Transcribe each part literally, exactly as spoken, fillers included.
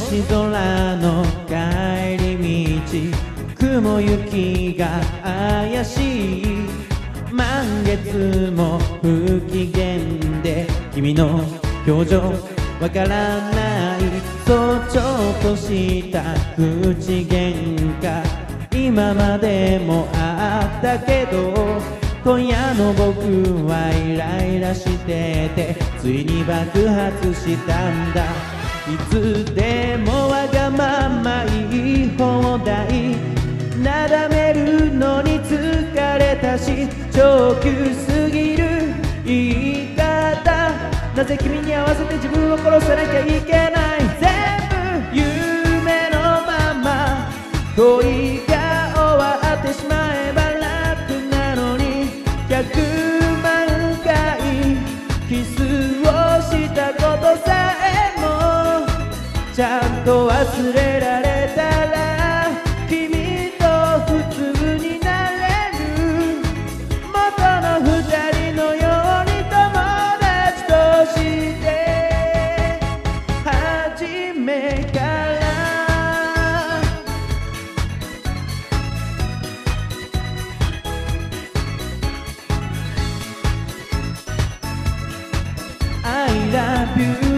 星空の帰り道、雲行きが怪しい。満月も不機嫌で君の表情わからない。そうちょっとした口喧嘩今までもあったけど、今夜の僕はイライラしててついに爆発したんだ。いつでもわがまま言い放題、なだめるのに疲れたし長級すぎる言い方。なぜ君に合わせて自分を殺さなきゃいけない。全部夢のまま恋が終わってしまえば楽なのに、ひゃくまんかいキスをしたことさえもちゃんと忘れられたら君と普通になれる。元の二人のように友達として初めからI love you。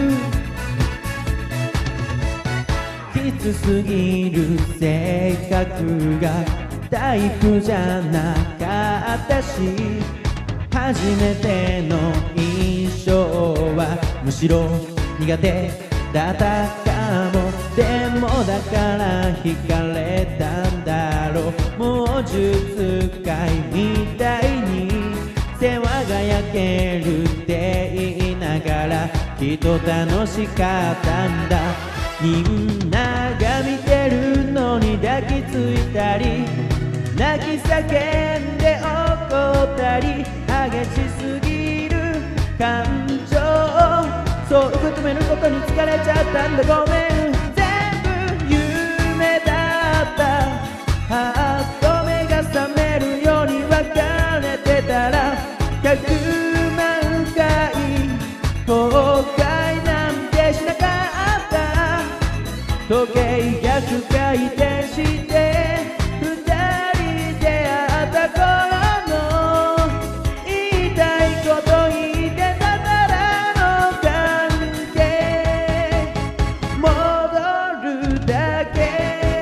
きつすぎる性格がタイプじゃなかったし、初めての印象はむしろ苦手だったかも。でもだから惹かれたんだろう。もう術使いみたいに世話が焼けるって言いながらきっと楽しかったんだ。みんなが見てるのに抱きついたり泣き叫んで怒ったり激しすぎる感情、そう受け止めることに疲れちゃったんだ。ごめん。全部夢だった。はっと目が覚めるように別れてたらひゃくまんかい後悔なんてしなかった。時計逆回転して二人出会った頃の言いたいこと言ってたからの関係戻るだけ。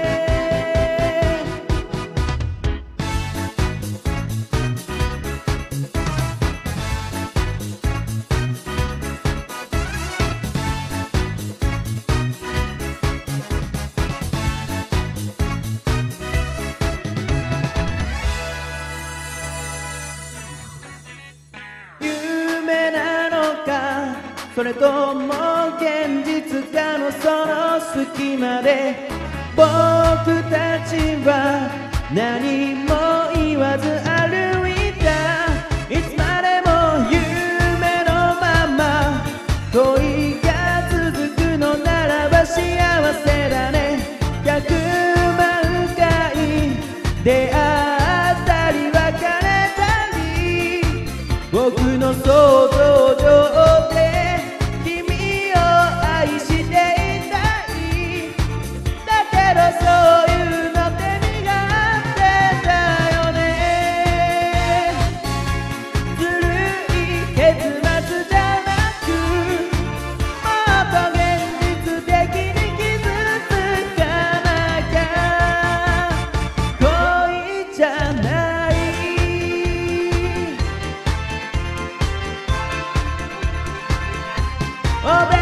夢なのかそれとも現実かのその隙間で僕たちは何も言わず歩いた。いつまでも夢のまま恋が続くのならば幸せだね。ひゃくまんかい出会ったり別れたり僕の想像上で君を愛していたい。だけどそういうのって苦手だよね。ずるい結末じゃなくもっと現実的に傷つかなきゃ恋じゃない。Oh,